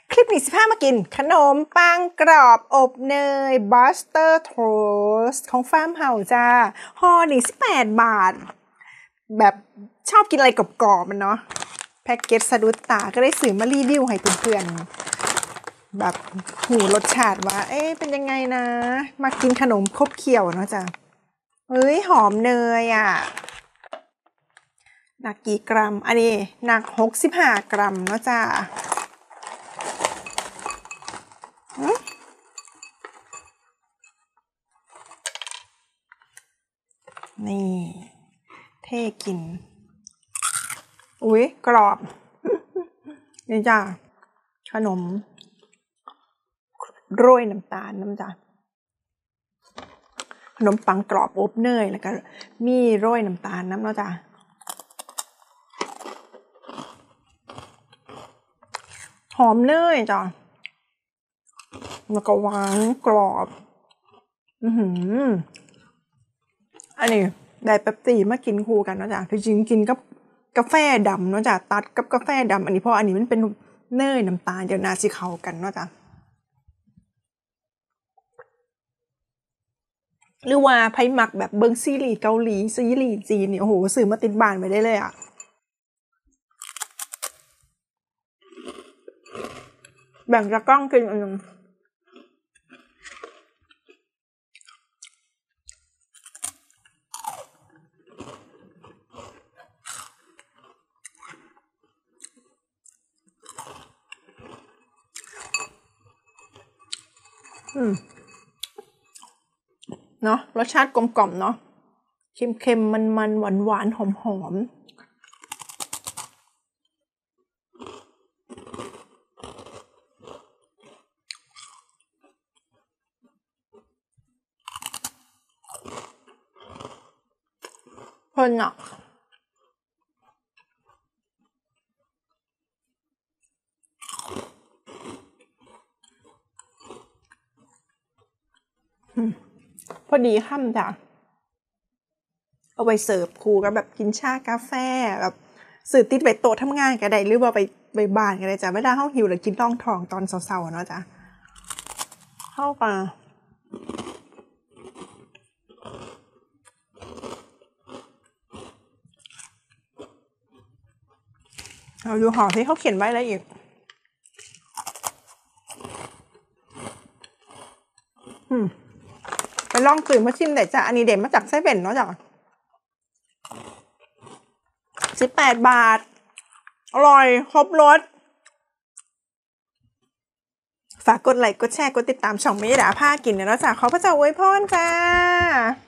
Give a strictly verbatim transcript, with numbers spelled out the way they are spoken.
คลิปนี้สิพามากินขนมปังกรอบอบเนยบัสเตอร์โทสต์ของฟาร์มเฮาจ้าห่อนี่สิบแปดบาทแบบชอบกินอะไรกรอบๆมันเนาะแพ็กเกจสะดุดตาก็ได้ซื้อมารีวิวให้เพื่อนๆแบบหูรสชาติว่าเอ๊ะเป็นยังไงนะมากินขนมครบเคี่ยวเนาะจ้ะเฮ้ยหอมเนยอ่ะหนักกี่กรัมอันนี้หนักหกสิบห้ากรัมเนาะจ้านี่เท่กินอุ๊ยกรอบนี่จ้าขนมโรยน้ำตาลน้ำจ้าขนมปังกรอบอบเนยแล้วก็มีโรยน้ำตาลน้ำเนาะจ้าหอมเนยจ้าแล้วก็หวานกรอบอือหืออันนี้ได้เป๊ปซี่มากินคู่กันเนาะจ้ะที่จริงกินกับกาแฟดำเนาะจ้ะตัดกับกาแฟดำอันนี้เพราะอันนี้มันเป็นเนยน้ำตาลเดี๋ยวน่าสิเข้ากันเนาะจ้ะหรือว่าไผมักแบบเบิ่งซีรีส์เกาหลีซีรีส์จีนนี่โอ้โหซื้อมาติดบ้านไว้ได้เลยอ่ะแบ่งจากกล้องกินอันนึงอืมเนาะรสชาติกลมกล่อมเนาะเค็มเค็มมันมันหวานหวานหอมหอมเพลินอ่ะพอดีค่ำจ้ะเอาไปเสิร์ฟครูก็แบบกินชากาแฟแบบสื่อติดไปโต๊ะทำงานก็ได้หรือว่าไปไปบ้านก็ได้จ้ะเวลาเฮาหิวแล้วกินร่องท้องตอนเช้าๆเนาะจ้ะเข้ากันเอาดูห่อที่เขาเขียนไว้แล้วอีกอืมไปลองตื่นมาชิมได้จ้ะอันนี้เด็ดมาจากเซเว่นเนาะจ้ะสิบแปดบาทอร่อยครบรสฝากกดไลค์กดแชร์กดติดตามช่องเมดาผ้ากินเนาะจ้ะขอพระเจ้าอวยพรจ้า